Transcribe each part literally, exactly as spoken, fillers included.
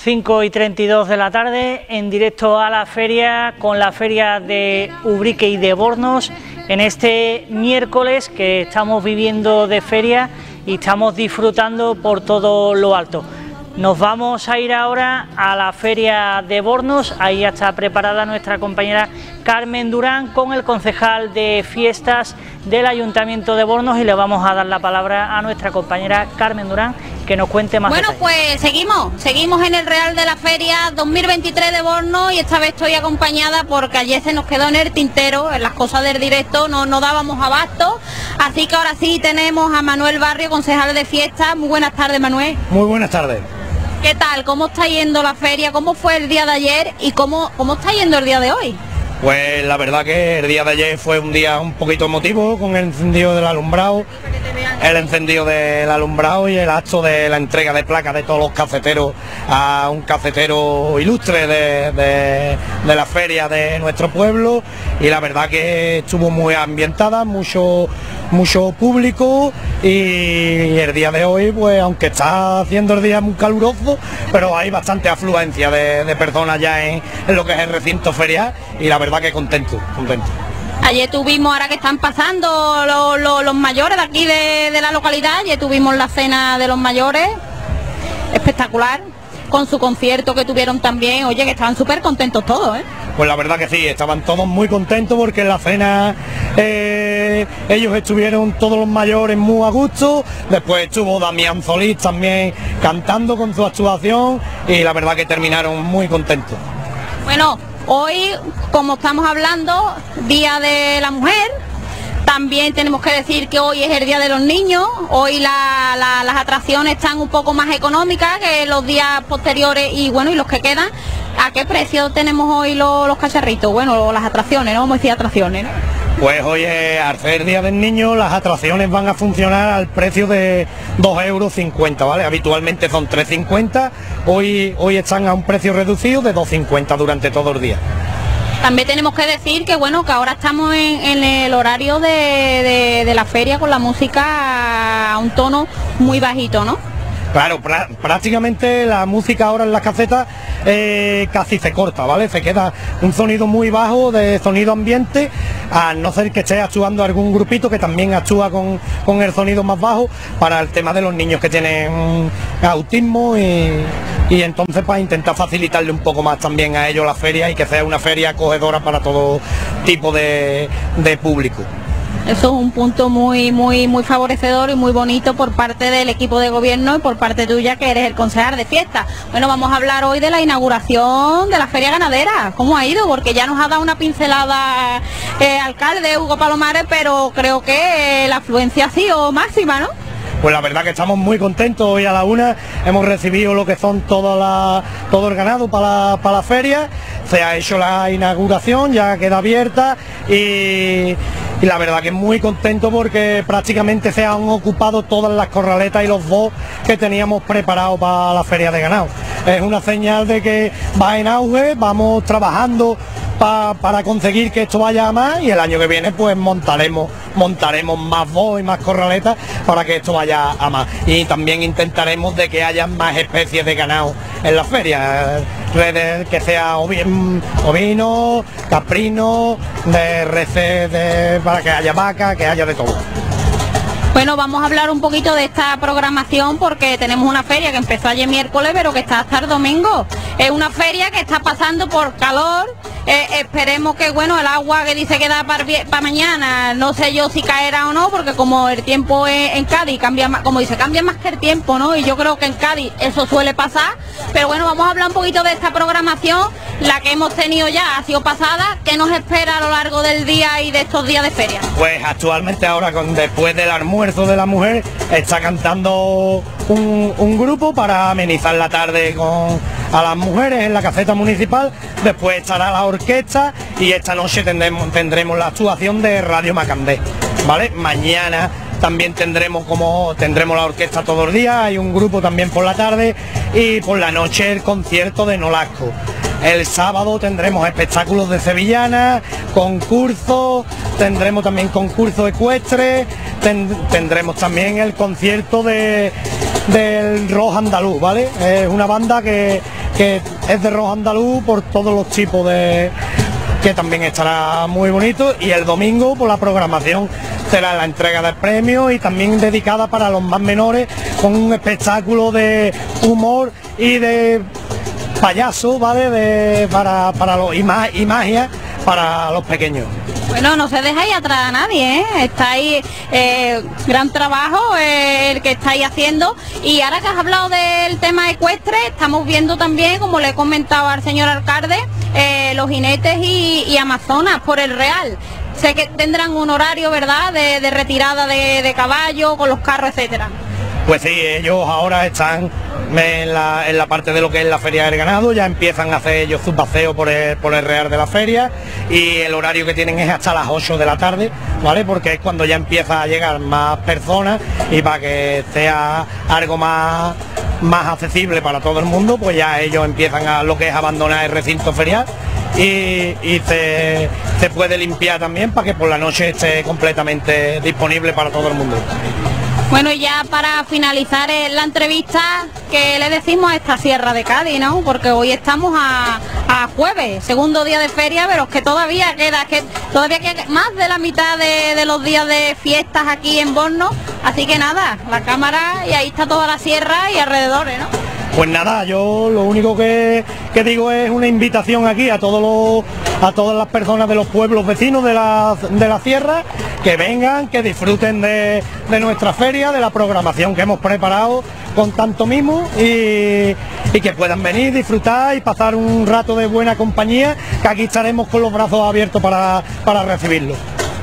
cinco y treinta y dos de la tarde, en directo a la feria, con la feria de Ubrique y de Bornos, en este miércoles que estamos viviendo de feria y estamos disfrutando por todo lo alto. Nos vamos a ir ahora a la feria de Bornos, ahí ya está preparada nuestra compañera Carmen Durán con el concejal de fiestas del Ayuntamiento de Bornos y le vamos a dar la palabra a nuestra compañera Carmen Durán que nos cuente más Bueno, detalles. Pues seguimos, seguimos en el Real de la Feria dos mil veintitrés de Bornos y esta vez estoy acompañada porque ayer se nos quedó en el tintero, en las cosas del directo no, no dábamos abasto, así que ahora sí tenemos a Manuel Barrio, concejal de fiestas. Muy buenas tardes, Manuel. Muy buenas tardes. ¿Qué tal? ¿Cómo está yendo la feria? ¿Cómo fue el día de ayer y cómo, cómo está yendo el día de hoy? Pues la verdad que el día de ayer fue un día un poquito emotivo con el encendido del alumbrado, el encendido del alumbrado y el acto de la entrega de placas de todos los cafeteros a un cafetero ilustre de, de, de la feria de nuestro pueblo, y la verdad que estuvo muy ambientada, mucho mucho público, y el día de hoy, pues aunque está haciendo el día muy caluroso, pero hay bastante afluencia de, de personas ya en, en lo que es el recinto ferial, y la verdad que contento, contento. Ayer tuvimos, ahora que están pasando los, los, los mayores de aquí de, de la localidad, ayer tuvimos la cena de los mayores, espectacular, con su concierto que tuvieron también, oye, que estaban súper contentos todos, ¿eh? Pues la verdad que sí, estaban todos muy contentos porque en la cena eh, ellos estuvieron todos los mayores muy a gusto, después estuvo Damián Solís también cantando con su actuación y la verdad que terminaron muy contentos. Bueno, hoy, como estamos hablando, Día de la Mujer, también tenemos que decir que hoy es el Día de los Niños, hoy la, la, las atracciones están un poco más económicas que los días posteriores y bueno, y los que quedan. ¿A qué precio tenemos hoy los, los cacharritos? Bueno, las atracciones, no vamos a decir atracciones, ¿no? Pues hoy, eh, al ser Día del Niño, las atracciones van a funcionar al precio de dos euros cincuenta, ¿vale? Habitualmente son tres cincuenta, hoy, hoy están a un precio reducido de dos cincuenta durante todo el día. También tenemos que decir que bueno, que ahora estamos en, en el horario de, de, de la feria con la música a un tono muy bajito, ¿no? Claro, prácticamente la música ahora en las casetas eh, casi se corta, ¿vale? Se queda un sonido muy bajo de sonido ambiente, a no ser que esté actuando algún grupito que también actúa con, con el sonido más bajo para el tema de los niños que tienen autismo y, y entonces para intentar facilitarle un poco más también a ellos la feria y que sea una feria acogedora para todo tipo de, de público. Eso es un punto muy muy muy favorecedor y muy bonito por parte del equipo de gobierno y por parte tuya, que eres el concejal de fiesta. Bueno, vamos a hablar hoy de la inauguración de la feria ganadera. ¿Cómo ha ido? Porque ya nos ha dado una pincelada eh, alcalde Hugo Palomares, pero creo que eh, la afluencia ha sido máxima, ¿no? Pues la verdad que estamos muy contentos. Hoy a la una hemos recibido lo que son toda la, todo el ganado para la, para la feria, se ha hecho la inauguración, ya queda abierta y, y la verdad que muy contento porque prácticamente se han ocupado todas las corraletas y los box que teníamos preparados para la feria de ganado. Es una señal de que va en auge, vamos trabajando pa, para conseguir que esto vaya a más, y el año que viene pues montaremos montaremos más box y más corraletas para que esto vaya a más, y también intentaremos de que haya más especies de ganado en la feria, redes que sea ovino, caprino, de reces, de, para que haya vaca, que haya de todo. Bueno, vamos a hablar un poquito de esta programación porque tenemos una feria que empezó ayer miércoles pero que está hasta el domingo. Es una feria que está pasando por calor, eh, esperemos que bueno, el agua que dice que da para pa mañana, no sé yo si caerá o no, porque como el tiempo es, en Cádiz cambia más, como dice, cambia más que el tiempo, ¿no? Y yo creo que en Cádiz eso suele pasar, pero bueno, vamos a hablar un poquito de esta programación, la que hemos tenido ya ha sido pasada. ¿Qué nos espera a lo largo del día y de estos días de feria? Pues actualmente ahora, con después del almuerzo de la mujer, está cantando un, un grupo para amenizar la tarde con a las mujeres en la caseta municipal, después estará la orquesta y esta noche tendremos, tendremos la actuación de Radio Macandé, ¿vale? Mañana también tendremos como tendremos la orquesta todos los días, hay un grupo también por la tarde y por la noche el concierto de Nolasco. El sábado tendremos espectáculos de sevillanas, concursos, tendremos también concursos ecuestres, ten, tendremos también el concierto de, del rock andaluz, ¿vale? Es una banda que, que es de rojo andaluz por todos los tipos de... que también estará muy bonito, y el domingo por la programación será la entrega de premios y también dedicada para los más menores con un espectáculo de humor y de payaso, ¿vale? De, para, para los, y, ma, y magia para los pequeños. Bueno, no se dejáis atrás a nadie, ¿eh? Estáis, eh, gran trabajo eh, el que estáis haciendo. Y ahora que has hablado del tema ecuestre, estamos viendo también, como le he comentado al señor alcalde, eh, los jinetes y, y amazonas por el Real. Sé que tendrán un horario, ¿verdad?, de, de retirada de, de caballo, con los carros, etcétera. Pues sí, ellos ahora están en la, en la parte de lo que es la feria del ganado, ya empiezan a hacer ellos sus paseos por el, por el Real de la feria, y el horario que tienen es hasta las ocho de la tarde, ¿vale? Porque es cuando ya empieza a llegar más personas, y para que sea algo más, más accesible para todo el mundo, pues ya ellos empiezan a lo que es abandonar el recinto ferial, y, y se, se puede limpiar también para que por la noche esté completamente disponible para todo el mundo. Bueno, y ya para finalizar eh, la entrevista, ¿qué le decimos a esta Sierra de Cádiz, no? Porque hoy estamos a, a jueves, segundo día de feria, pero es que todavía queda, que todavía queda más de la mitad de, de los días de fiestas aquí en Bornos, así que nada, la cámara, y ahí está toda la sierra y alrededores, ¿no? Pues nada, yo lo único que, que digo es una invitación aquí a todos los, a todas las personas de los pueblos vecinos de la, de la sierra, que vengan, que disfruten de, de nuestra feria, de la programación que hemos preparado con tanto mimo, y, y que puedan venir, disfrutar y pasar un rato de buena compañía, que aquí estaremos con los brazos abiertos para, para recibirlo.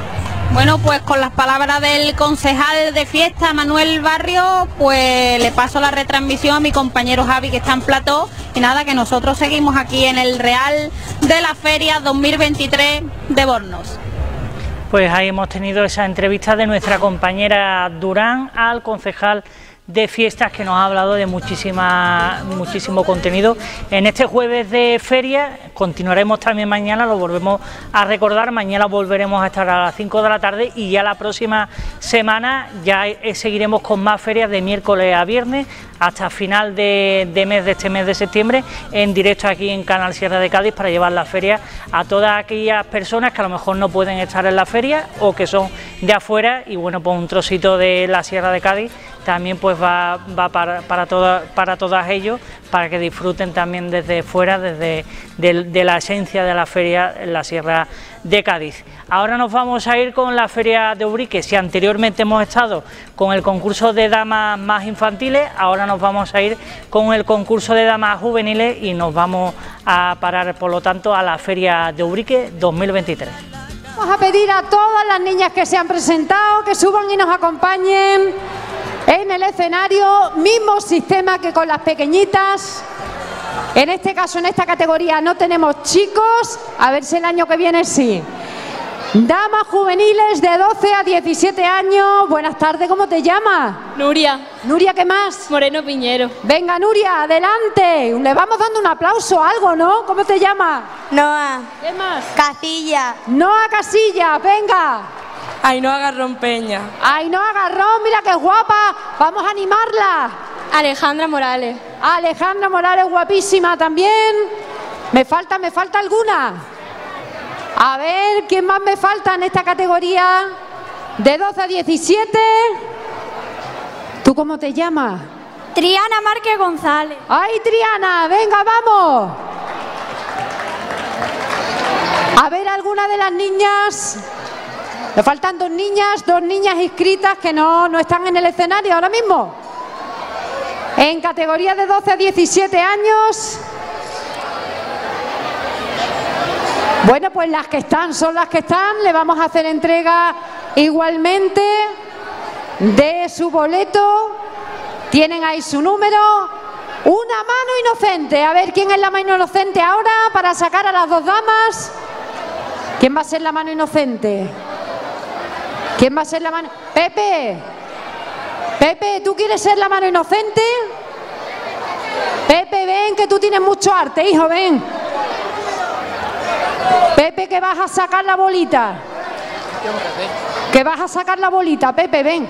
Bueno, pues con las palabras del concejal de fiesta, Manuel Barrio, pues le paso la retransmisión a mi compañero Javi, que está en plató, y nada, que nosotros seguimos aquí en el Real de la Feria dos mil veintitrés de Bornos. Pues ahí hemos tenido esa entrevista de nuestra compañera Durán al concejal de fiestas, que nos ha hablado de muchísima, muchísimo contenido en este jueves de feria. Continuaremos también mañana, lo volvemos a recordar, mañana volveremos a estar a las cinco de la tarde, y ya la próxima semana ya seguiremos con más ferias de miércoles a viernes hasta final de, de mes de este mes de septiembre, en directo aquí en Canal Sierra de Cádiz, para llevar la feria a todas aquellas personas que a lo mejor no pueden estar en la feria o que son de afuera, y bueno, pues un trocito de la Sierra de Cádiz también pues va, va para, para, toda, para todas ellos, para que disfruten también desde fuera, desde de, de la esencia de la feria en la Sierra de Cádiz. Ahora nos vamos a ir con la feria de Ubrique. Si anteriormente hemos estado con el concurso de damas más infantiles, ahora nos vamos a ir con el concurso de damas juveniles, y nos vamos a parar por lo tanto a la feria de Ubrique dos mil veintitrés. Vamos a pedir a todas las niñas que se han presentado que suban y nos acompañen en el escenario, mismo sistema que con las pequeñitas. En este caso, en esta categoría no tenemos chicos, a ver si el año que viene sí. Damas juveniles de doce a diecisiete años. Buenas tardes, ¿cómo te llamas? Nuria. Nuria, ¿qué más? Moreno Piñero. Venga, Nuria, adelante. Le vamos dando un aplauso, algo, ¿no? ¿Cómo te llamas? Noa. ¿Qué más? Casilla. Noa Casilla, venga. Ainhoa Garrón Peña. Ainhoa Garrón, mira qué guapa. Vamos a animarla. Alejandra Morales. Alejandra Morales, guapísima también. ¿Me falta, me falta alguna? A ver, ¿quién más me falta en esta categoría? De doce a diecisiete. ¿Tú cómo te llamas? Triana Márquez González. ¡Ay, Triana! Venga, vamos. A ver, alguna de las niñas. Me faltan dos niñas, dos niñas inscritas que no, no están en el escenario ahora mismo. En categoría de doce a diecisiete años. Bueno, pues las que están son las que están. Le vamos a hacer entrega igualmente de su boleto. Tienen ahí su número. Una mano inocente. A ver quién es la mano inocente ahora para sacar a las dos damas. ¿Quién va a ser la mano inocente? ¿Quién va a ser la mano? Pepe. Pepe, ¿tú quieres ser la mano inocente? Pepe, ven, que tú tienes mucho arte, hijo, ven. Pepe, que vas a sacar la bolita. Que vas a sacar la bolita, Pepe, ven.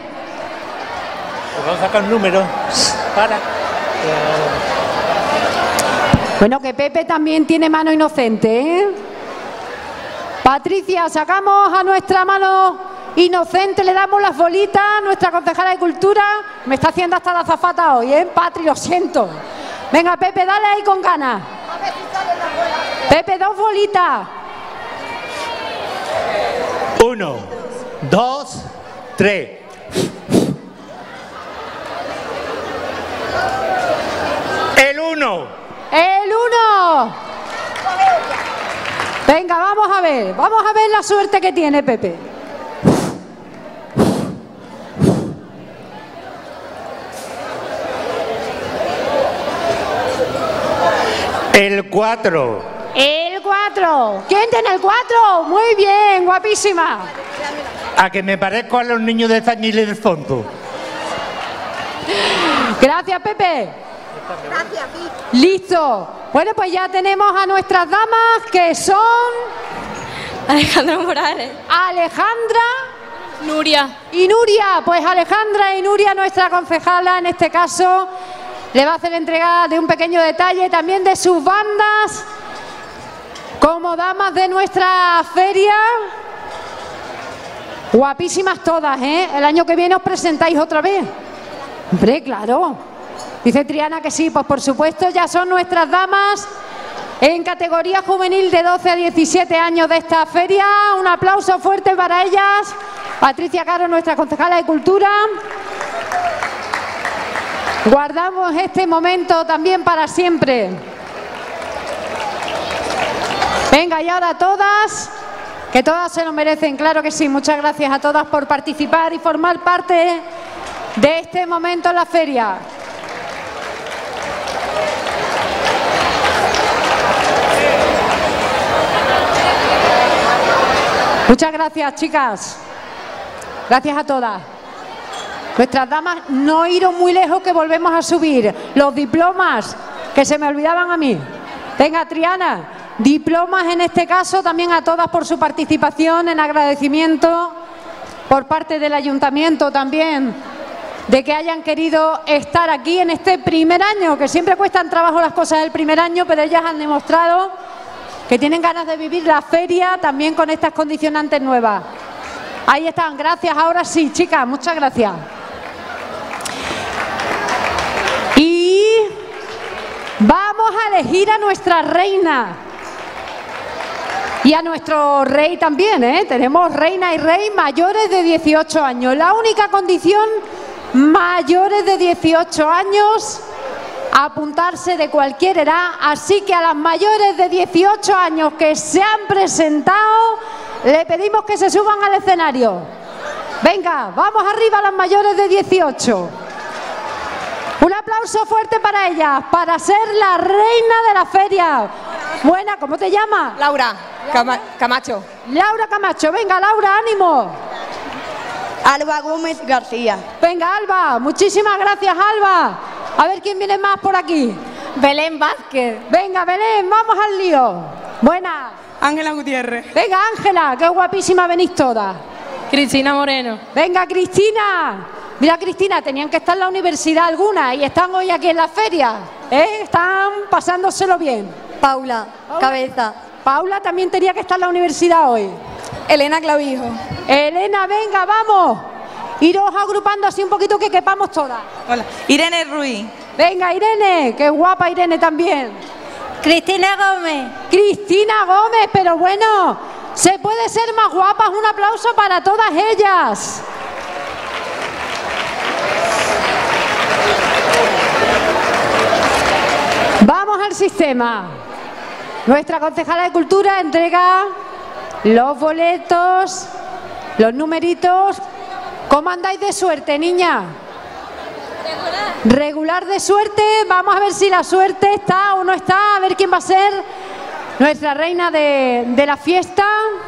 Pues vamos a sacar un número para... Eh... Bueno, que Pepe también tiene mano inocente, ¿eh? Patricia, sacamos a nuestra mano inocente, le damos las bolitas, nuestra concejala de Cultura. Me está haciendo hasta la azafata hoy, ¿eh? Patri, lo siento. Venga, Pepe, dale ahí con ganas. Pepe, dos bolitas. Uno, dos, tres. El uno. El uno. Venga, vamos a ver, vamos a ver la suerte que tiene Pepe. El cuatro. El cuatro. ¿Quién tiene el cuatro? Muy bien, guapísima. A que me parezco a los niños de Zañile del fondo. Gracias, Pepe. Gracias, listo. Bueno, pues ya tenemos a nuestras damas, que son Alejandra Morales. Alejandra, Nuria. y Nuria. Pues Alejandra y Nuria, nuestra concejala en este caso, le va a hacer entrega de un pequeño detalle también de sus bandas como damas de nuestra feria. Guapísimas todas, ¿eh? El año que viene os presentáis otra vez. Hombre, claro. Dice Triana que sí, pues por supuesto ya son nuestras damas en categoría juvenil de doce a diecisiete años de esta feria. Un aplauso fuerte para ellas. Patricia Caro, nuestra concejala de Cultura. Guardamos este momento también para siempre. Venga, y ahora todas, que todas se lo merecen, claro que sí. Muchas gracias a todas por participar y formar parte de este momento en la feria. Muchas gracias, chicas. Gracias a todas. Nuestras damas, no iros muy lejos, que volvemos a subir los diplomas, que se me olvidaban a mí. Venga, Triana, diplomas en este caso también a todas por su participación, en agradecimiento por parte del ayuntamiento también, de que hayan querido estar aquí en este primer año, que siempre cuestan trabajo las cosas del primer año, pero ellas han demostrado que tienen ganas de vivir la feria también con estas condicionantes nuevas. Ahí están, gracias. Ahora sí, chicas, muchas gracias. Y vamos a elegir a nuestra reina y a nuestro rey también, ¿eh? Tenemos reina y rey mayores de dieciocho años. La única condición, mayores de dieciocho años, apuntarse de cualquier edad. Así que a las mayores de dieciocho años que se han presentado, le pedimos que se suban al escenario. Venga, vamos arriba a las mayores de dieciocho. Un aplauso fuerte para ellas, para ser la reina de la feria. Buena, ¿cómo te llamas? Laura Cama Camacho. Laura Camacho, venga, Laura, ánimo. Alba Gómez García. Venga, Alba, muchísimas gracias, Alba. A ver quién viene más por aquí. Belén Vázquez. Venga, Belén, vamos al lío. Buena. Ángela Gutiérrez. Venga, Ángela, qué guapísima venís todas. Cristina Moreno. Venga, Cristina. Mira, Cristina, tenían que estar en la universidad algunas y están hoy aquí en la feria, ¿eh? Están pasándoselo bien. Paula Cabeza. Paula también tenía que estar en la universidad hoy. Elena Clavijo. Elena, venga, vamos. Iros agrupando así un poquito que quepamos todas. Hola. Irene Ruiz. Venga, Irene, qué guapa Irene también. Cristina Gómez. Cristina Gómez, pero bueno, se puede ser más guapas. Un aplauso para todas ellas. Vamos al sistema. Nuestra concejala de Cultura entrega los boletos, los numeritos. ¿Cómo andáis de suerte, niña? Regular. Regular de suerte. Vamos a ver si la suerte está o no está. A ver quién va a ser nuestra reina de, de la fiesta.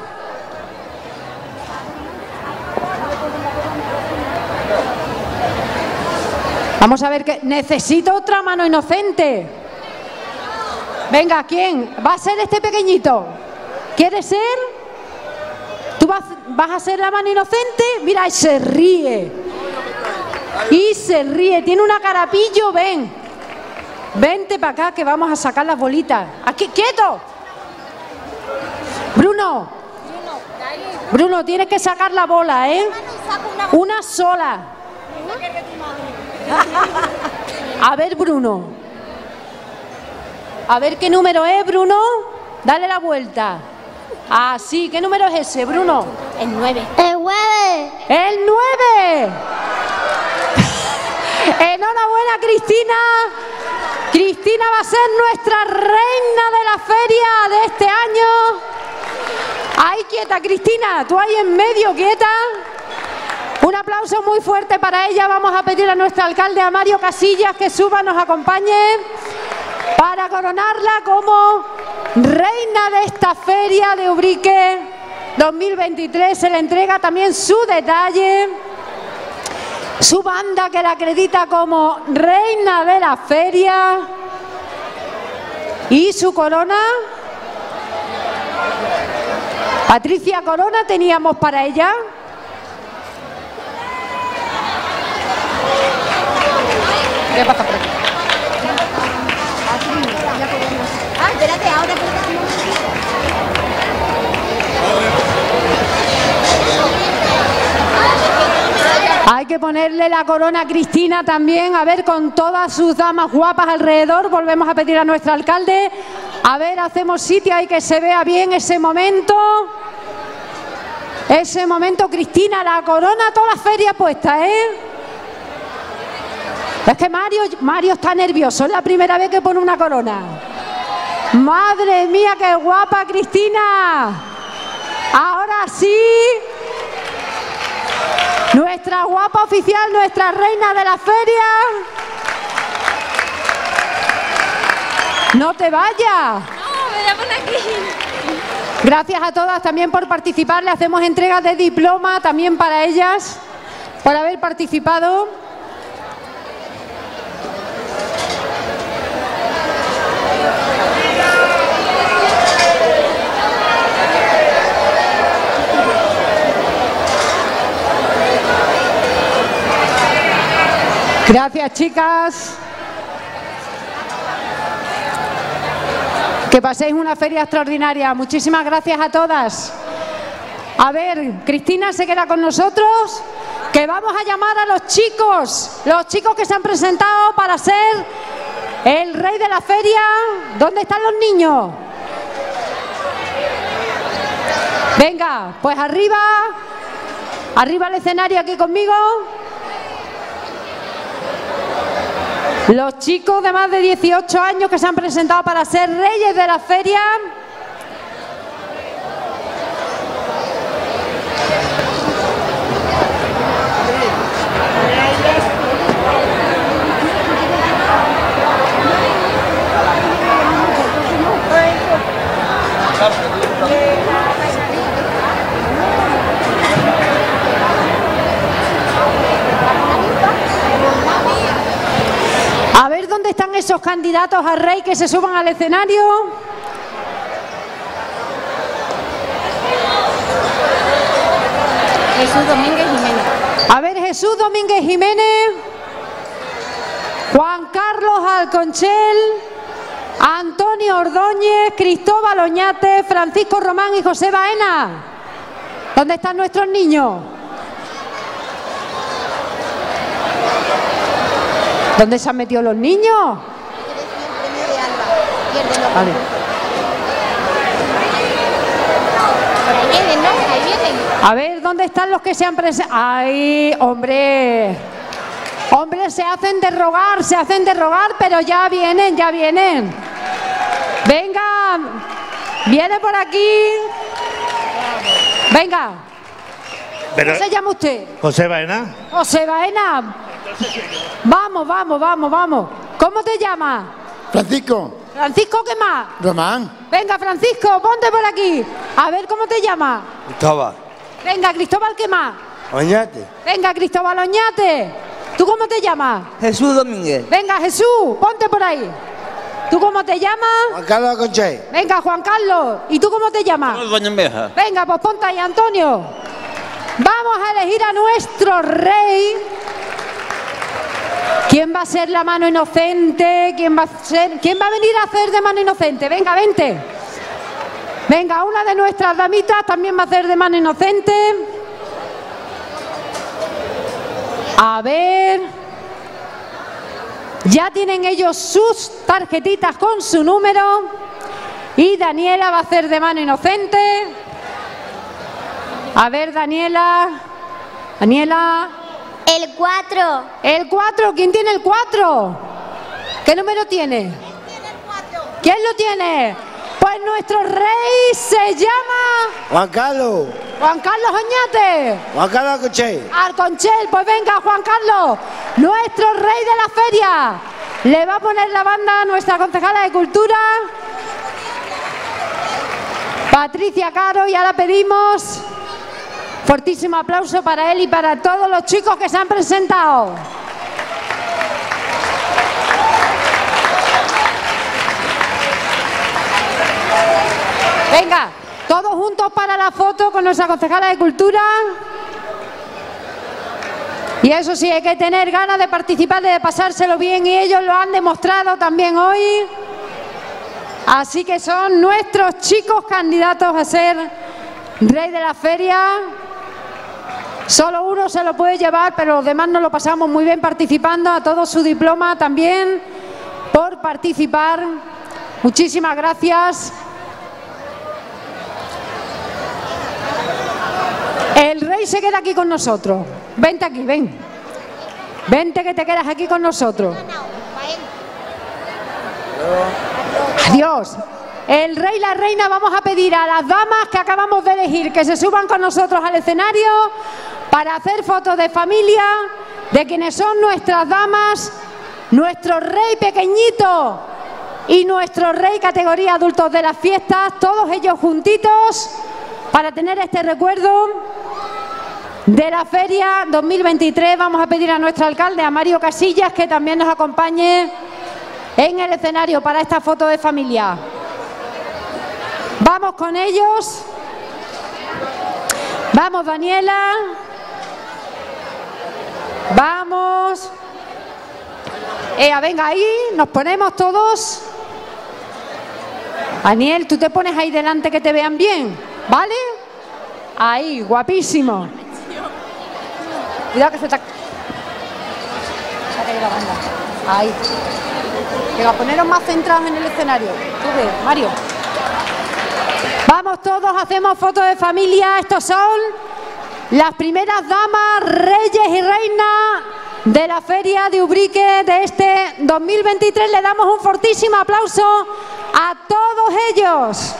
Vamos a ver que necesito otra mano inocente. Venga, ¿quién? ¿Va a ser este pequeñito? ¿Quieres ser? ¿Tú vas, vas a ser la mano inocente? Mira, y se ríe. Y se ríe. Tiene una carapillo, ven. Vente para acá que vamos a sacar las bolitas. Aquí, quieto. Bruno. Bruno, tienes que sacar la bola, ¿eh? Una sola. A ver, Bruno. A ver qué número es, Bruno. Dale la vuelta. Ah, sí. ¿Qué número es ese, Bruno? El nueve. ¡El nueve! ¡El nueve! Enhorabuena, Cristina. Cristina va a ser nuestra reina de la feria de este año. Ahí quieta, Cristina, tú ahí en medio, quieta. Un aplauso muy fuerte para ella. Vamos a pedir a nuestro alcalde, a Mario Casillas, que suba, nos acompañe para coronarla como reina de esta feria de Ubrique dos mil veintitrés. Se le entrega también su detalle, su banda que la acredita como reina de la feria y su corona. Patricia, corona teníamos para ella. ¿Qué pasa por aquí? Ah, espérate, ahora Hay que ponerle la corona a Cristina también, a ver, con todas sus damas guapas alrededor. Volvemos a pedir a nuestro alcalde. A ver, hacemos sitio ahí que se vea bien ese momento. Ese momento, Cristina, la corona, toda la feria puesta, ¿eh? Es que Mario, Mario está nervioso, es la primera vez que pone una corona. Madre mía, qué guapa, Cristina. Ahora sí. Nuestra guapa oficial, nuestra reina de la feria. No te vayas. No, me voy a poner aquí. Gracias a todas también por participar. Le hacemos entrega de diploma también para ellas, por haber participado. Gracias, chicas. Que paséis una feria extraordinaria. Muchísimas gracias a todas. A ver, Cristina se queda con nosotros, que vamos a llamar a los chicos, los chicos que se han presentado para ser el rey de la feria. ¿Dónde están los niños? Venga, pues arriba, arriba al escenario aquí conmigo. Los chicos de más de dieciocho años que se han presentado para ser reyes de la feria. A ver dónde están esos candidatos a rey que se suban al escenario. Jesús Domínguez Jiménez. A ver, Jesús Domínguez Jiménez, Juan Carlos Alconchel, Antonio Ordóñez, Cristóbal Oñate, Francisco Román y José Baena. ¿Dónde están nuestros niños? ¿Dónde se han metido los niños? Vale. Por ahí vienen, ¿no? Ahí vienen. A ver, ¿dónde están los que se han presentado? ¡Ay, hombre! Hombre, se hacen de rogar, se hacen de rogar, pero ya vienen, ya vienen. Venga, viene por aquí. Venga. Pero, ¿Cómo se llama usted? José Baena. José Baena. Vamos, vamos, vamos, vamos. ¿Cómo te llamas? Francisco. Francisco, ¿qué más? Román. Venga, Francisco, ponte por aquí. A ver, ¿cómo te llamas? Cristóbal. Venga, Cristóbal, ¿qué más? Oñate. Venga, Cristóbal Oñate. ¿Tú cómo te llamas? Jesús Domínguez. Venga, Jesús, ponte por ahí. ¿Tú cómo te llamas? Juan Carlos Conche. Venga, Juan Carlos. ¿Y tú cómo te llamas? Venga, pues ponte ahí, Antonio. Vamos a elegir a nuestro rey. ¿Quién va a ser la mano inocente? ¿Quién va a ser? ¿Quién va a venir a hacer de mano inocente? Venga, vente. Venga, una de nuestras damitas también va a hacer de mano inocente. A ver. Ya tienen ellos sus tarjetitas con su número. Y Daniela va a hacer de mano inocente. A ver, Daniela. Daniela. El cuatro. El cuatro. ¿Quién tiene el cuatro? ¿Qué número tiene? ¿Quién lo tiene? Pues nuestro rey se llama... Juan Carlos. Juan Carlos Oñate. Juan Carlos Alconchel. Alconchel, pues venga, Juan Carlos, nuestro rey de la feria. Le va a poner la banda a nuestra concejala de Cultura, Patricia Caro, y ahora pedimos fortísimo aplauso para él y para todos los chicos que se han presentado. Venga, todos juntos para la foto con nuestra concejala de Cultura. Y eso sí, hay que tener ganas de participar, de pasárselo bien, y ellos lo han demostrado también hoy. Así que son nuestros chicos candidatos a ser rey de la feria. Solo uno se lo puede llevar, pero los demás nos lo pasamos muy bien participando. A todos su diploma también por participar. Muchísimas gracias. El rey se queda aquí con nosotros. Vente aquí, ven. Vente que te quedas aquí con nosotros. Adiós. El rey y la reina vamos a pedir a las damas que acabamos de elegir que se suban con nosotros al escenario para hacer fotos de familia de quienes son nuestras damas, nuestro rey pequeñito y nuestro rey categoría adultos de las fiestas, todos ellos juntitos para tener este recuerdo de la feria dos mil veintitrés. Vamos a pedir a nuestro alcalde, a Mario Casillas, que también nos acompañe en el escenario para esta foto de familia. Vamos con ellos. Vamos, Daniela. Vamos. Ea, venga ahí, nos ponemos todos. Daniel, tú te pones ahí delante que te vean bien, ¿vale? Ahí, guapísimo. Cuidado que se te... Ahí. Venga, poneros más centrados en el escenario. Tú ves, Mario. Vamos todos, hacemos fotos de familia. Estos son las primeras damas, reyes y reinas de la feria de Ubrique de este dos mil veintitrés. Le damos un fortísimo aplauso a todos ellos.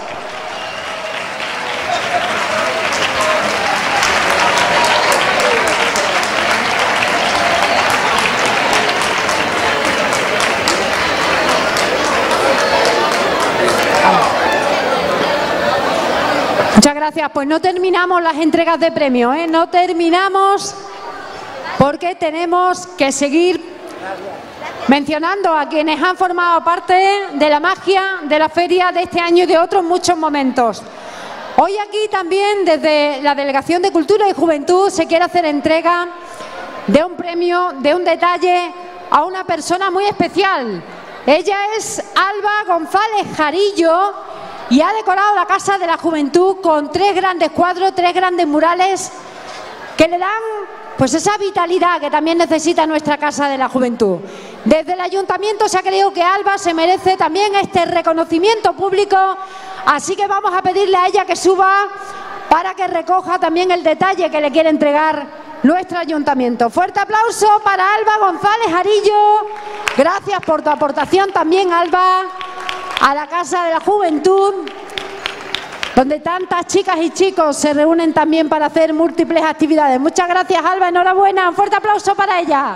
Muchas gracias. Pues no terminamos las entregas de premios, ¿eh? No terminamos porque tenemos que seguir mencionando a quienes han formado parte de la magia de la feria de este año y de otros muchos momentos. Hoy aquí también desde la Delegación de Cultura y Juventud se quiere hacer entrega de un premio, de un detalle a una persona muy especial. Ella es Alba González Jarillo y ha decorado la Casa de la Juventud con tres grandes cuadros, tres grandes murales que le dan pues esa vitalidad que también necesita nuestra Casa de la Juventud. Desde el Ayuntamiento se ha creído que Alba se merece también este reconocimiento público, así que vamos a pedirle a ella que suba para que recoja también el detalle que le quiere entregar nuestro Ayuntamiento. Fuerte aplauso para Alba González Jarillo. Gracias por tu aportación también, Alba, a la Casa de la Juventud, donde tantas chicas y chicos se reúnen también para hacer múltiples actividades. Muchas gracias, Alba, enhorabuena, un fuerte aplauso para ella.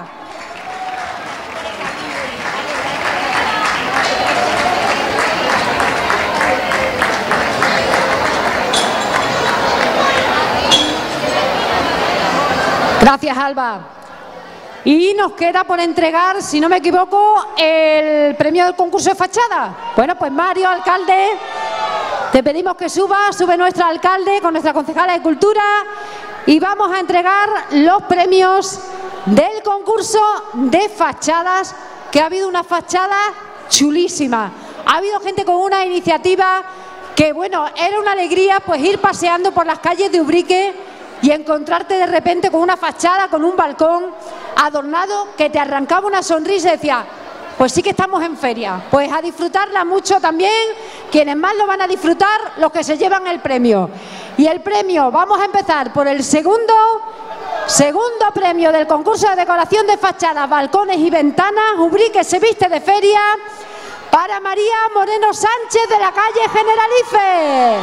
Gracias, Alba. Y nos queda por entregar, si no me equivoco, el premio del concurso de fachada. Bueno, pues Mario, alcalde, te pedimos que suba, sube nuestro alcalde con nuestra concejala de Cultura y vamos a entregar los premios del concurso de fachadas, que ha habido una fachada chulísima. Ha habido gente con una iniciativa que, bueno, era una alegría pues ir paseando por las calles de Ubrique y encontrarte de repente con una fachada, con un balcón adornado que te arrancaba una sonrisa y decía, pues sí que estamos en feria. Pues a disfrutarla mucho también, quienes más lo van a disfrutar, los que se llevan el premio. Y el premio, vamos a empezar por el segundo, segundo premio del concurso de decoración de fachadas, balcones y ventanas, Ubrique se viste de feria, para María Moreno Sánchez de la calle Generalife.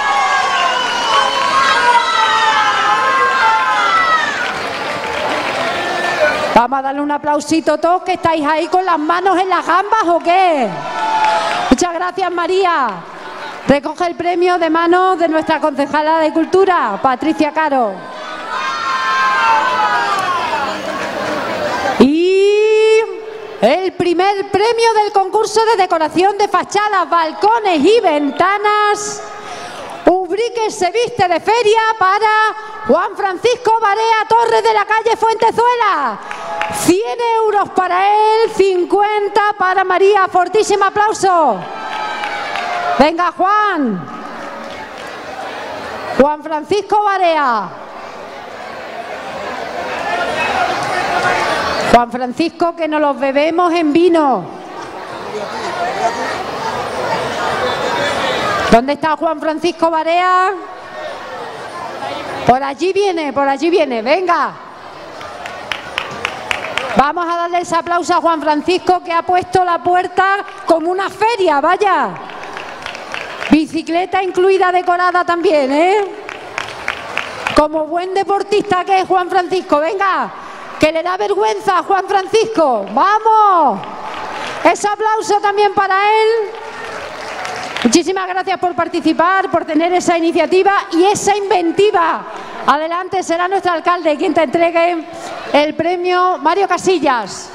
Vamos a darle un aplausito a todos que estáis ahí con las manos en las gambas, ¿o qué? Muchas gracias, María. Recoge el premio de manos de nuestra concejala de Cultura, Patricia Caro. Y el primer premio del concurso de decoración de fachadas, balcones y ventanas, Ubrique se viste de feria, para Juan Francisco Barea Torres de la calle Fuentezuela. cien euros para él, cincuenta para María. Fortísimo aplauso. Venga, Juan. Juan Francisco Barea. Juan Francisco, que nos los bebemos en vino. ¿Dónde está Juan Francisco Barea? Por allí viene, por allí viene, venga. Vamos a darle ese aplauso a Juan Francisco, que ha puesto la puerta como una feria, vaya. Bicicleta incluida, decorada también, ¿eh? Como buen deportista que es Juan Francisco, venga, que le da vergüenza a Juan Francisco. ¡Vamos! Ese aplauso también para él. Muchísimas gracias por participar, por tener esa iniciativa y esa inventiva. Adelante, será nuestro alcalde quien te entregue el premio, Mario Casillas.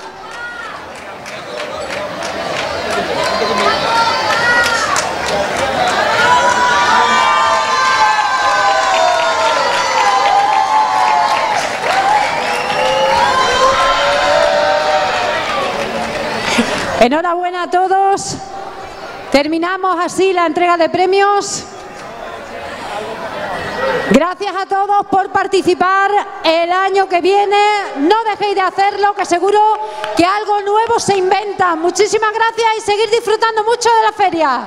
Enhorabuena a todos. Terminamos así la entrega de premios. Gracias a todos por participar. El año que viene no dejéis de hacerlo, que seguro que algo nuevo se inventa. Muchísimas gracias y seguir disfrutando mucho de la feria.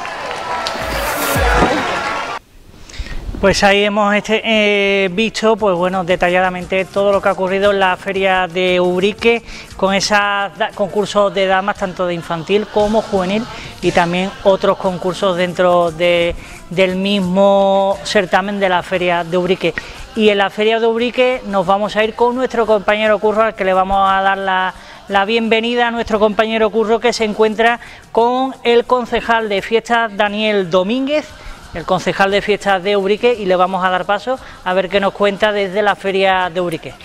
Pues ahí hemos este, eh, visto, pues bueno, detalladamente todo lo que ha ocurrido en la feria de Ubrique, con esos concursos de damas, tanto de infantil como juvenil, y también otros concursos dentro de, del mismo certamen de la feria de Ubrique. Y en la feria de Ubrique nos vamos a ir con nuestro compañero Curro, al que le vamos a dar la, la bienvenida a nuestro compañero Curro, que se encuentra con el concejal de fiestas, Daniel Domínguez, el concejal de fiestas de Ubrique, y le vamos a dar paso a ver qué nos cuenta desde la feria de Ubrique.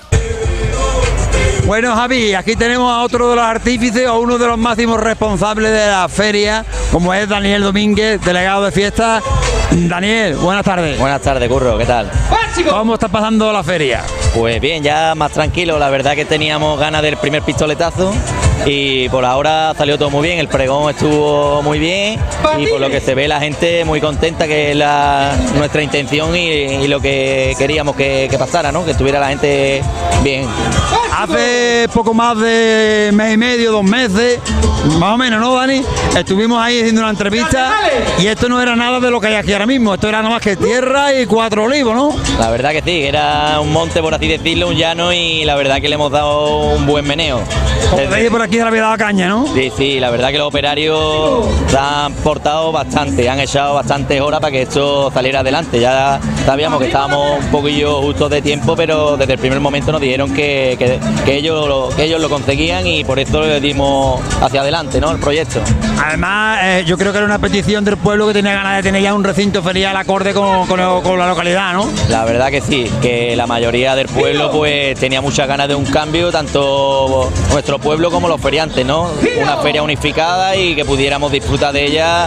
Bueno, Javi, aquí tenemos a otro de los artífices, o uno de los máximos responsables de la feria, como es Daniel Domínguez, delegado de fiestas. Daniel, buenas tardes. Buenas tardes, Curro, ¿qué tal? ¿Cómo está pasando la feria? Pues bien, ya más tranquilo, la verdad que teníamos ganas del primer pistoletazo y por ahora salió todo muy bien, el pregón estuvo muy bien y por lo que se ve la gente muy contenta, que es la, nuestra intención y, y lo que queríamos que, que pasara, ¿no? Que estuviera la gente bien. Hace poco más de mes y medio, dos meses, más o menos, ¿no, Dani? Estuvimos ahí haciendo una entrevista y esto no era nada de lo que hay aquí ahora mismo, esto era nada más que tierra y cuatro olivos, ¿no? La verdad que sí, era un monte, por así decirlo, un llano, y la verdad que le hemos dado un buen meneo. Como veis, por aquí se le había dado caña, ¿no? Sí, sí, la verdad que los operarios se han portado bastante, han echado bastantes horas para que esto saliera adelante. Ya sabíamos que estábamos un poquillo justos de tiempo, pero desde el primer momento nos dijeron que, que, que, ellos, lo, que ellos lo conseguían y por eso le dimos hacia adelante, ¿no?, el proyecto. Además, eh, yo creo que era una petición del pueblo que tenía ganas de tener ya un recinto ferial acorde con, con, con la localidad, ¿no? La verdad que sí, que la mayoría del pueblo pues tenía muchas ganas de un cambio, tanto nuestro pueblo como los feriantes, ¿no? Una feria unificada y que pudiéramos disfrutar de ella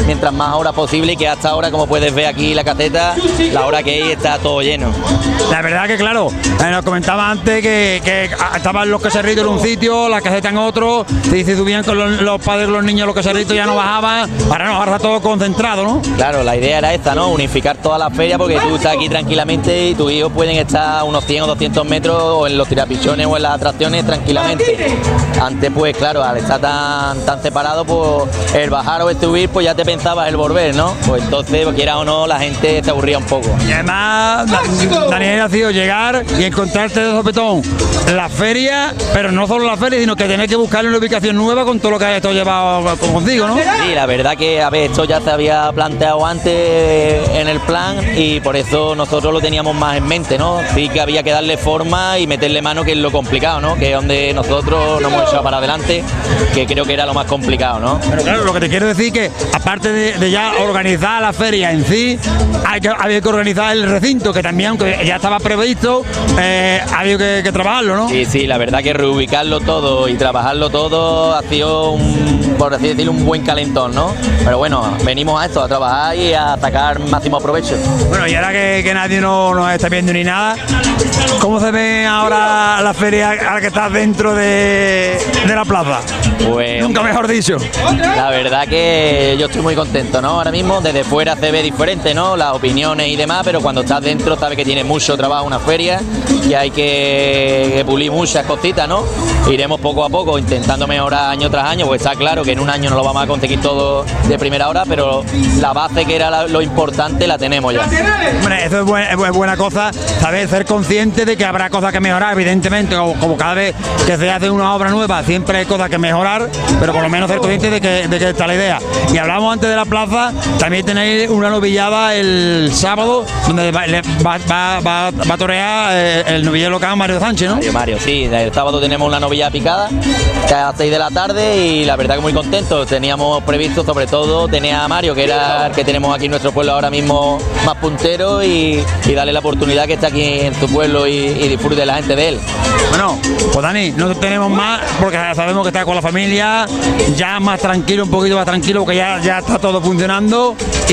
mientras más horas posible y que hasta ahora, como puedes ver aquí la caseta, la hora que hay está todo lleno. La verdad que claro, eh, nos comentaba antes que, que estaban los caserritos en un sitio, la caseta en otro, te dices tú bien con los, los padres, los niños, los caserritos ya no bajaban, ahora no, ahora está todo concentrado, ¿no? Claro, la idea era esta, ¿no? Unificar toda la feria porque tú estás aquí tranquilamente y tus hijos pueden estar a unos cien o doscientos metros o en los tirapichones o en las atracciones tranquilamente. Antes pues claro, al estar tan, tan separado, pues el bajar o el subir pues ya te pensabas el volver, ¿no? Pues entonces, quiera o no, la gente se aburría un poco. Y además, Daniel, ha sido llegar y encontrarte de sopetón la feria, pero no solo la feria, sino que tener que buscarle una ubicación nueva con todo lo que has esto llevado contigo, ¿no? Sí, la verdad que a ver, esto ya se había planteado antes en el plan y por eso nosotros lo teníamos más en mente, ¿no? Sí que había que darle forma y meterle mano, que es lo complicado, ¿no? Que es donde nosotros nos hemos echado para adelante, que creo que era lo más complicado, ¿no? Pero claro, lo que te quiero decir que aparte de, de ya organizar la feria en sí, hay que, había que organizar el recinto, que también, aunque ya estaba previsto, eh, había que, que trabajarlo, ¿no? Sí, sí, la verdad que reubicarlo todo y trabajarlo todo ha sido, un, por así decirlo, un buen calentón, ¿no? Pero bueno, venimos a esto, a trabajar y a sacar máximo provecho. Bueno, y ahora que, que nadie nos no está viendo ni nada, ¿cómo se ve ahora la feria ahora que estás dentro de, de la plaza? Pues, nunca mejor dicho. La verdad que yo estoy muy contento, ¿no? Ahora mismo desde fuera se ve diferente, ¿no? Las opiniones y demás, pero cuando estás dentro sabes que tiene mucho trabajo una feria y hay que, que pulir muchas cositas, ¿no? Iremos poco a poco intentando mejorar año tras año, pues está claro que en un año no lo vamos a conseguir todo de primera hora, pero la base que era la, lo importante la tenemos ya. Hombre, eso es, buen, es buena cosa, saber ser consciente de que habrá cosas que mejorar, evidentemente, como, como cada vez que se hace una obra nueva, siempre hay cosas que mejorar, pero por lo menos ser consciente de que, de que está la idea. Y hablamos antes de la plaza, también tenéis una novillada el sábado, donde va, va, va, va, va a torear el novillero local Mario Sánchez, ¿no? Mario, Mario, sí, el sábado tenemos una novillada picada, que a las seis de la tarde, y la verdad que muy contentos. Teníamos previsto, sobre todo, tener a Mario, que era el que tenemos aquí en nuestro pueblo ahora mismo más puntero, y, y darle la oportunidad que está aquí en tu pueblo y, y disfrute de la gente de él. Bueno, pues Dani, no tenemos más porque sabemos que está con la familia, ya más tranquilo, un poquito más tranquilo, porque ya, ya está todo funcionando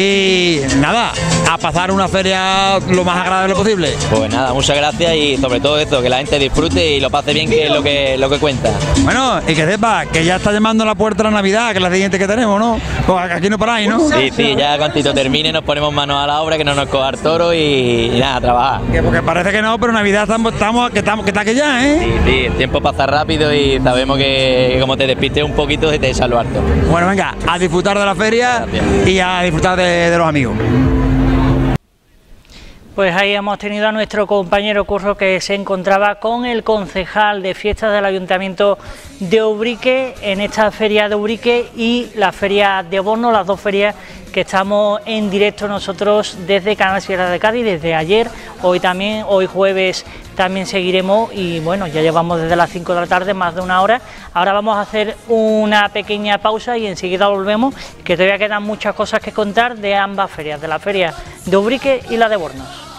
y nada, a pasar una feria lo más agradable posible. Pues nada, muchas gracias y sobre todo esto, que la gente disfrute y lo pase bien, que es lo que, lo que cuenta. Bueno, y que sepa que ya está llamando a la puerta la Navidad, que es la siguiente que tenemos, ¿no? Pues aquí no paráis, ¿no? Sí, sí, ya cuantito termine nos ponemos manos a la obra, que no nos coja el toro y, y nada, a trabajar. Que porque parece que no, pero Navidad estamos, estamos, que estamos, que está que ya, ¿eh? Sí, sí, el tiempo pasa rápido y sabemos que, que como te despistes un poquito se te echa lo harto. Bueno, venga, a disfrutar de la feria. Gracias. Y a disfrutar de, de los amigos. Pues ahí hemos tenido a nuestro compañero Curro, que se encontraba con el concejal de fiestas del Ayuntamiento de Ubrique en esta feria de Ubrique y la feria de Borno, las dos ferias que estamos en directo nosotros desde Canal Sierra de Cádiz, desde ayer, hoy también, hoy jueves también seguiremos y bueno, ya llevamos desde las cinco de la tarde más de una hora. Ahora vamos a hacer una pequeña pausa y enseguida volvemos, que todavía quedan muchas cosas que contar de ambas ferias, de la feria de Ubrique y la de Bornos.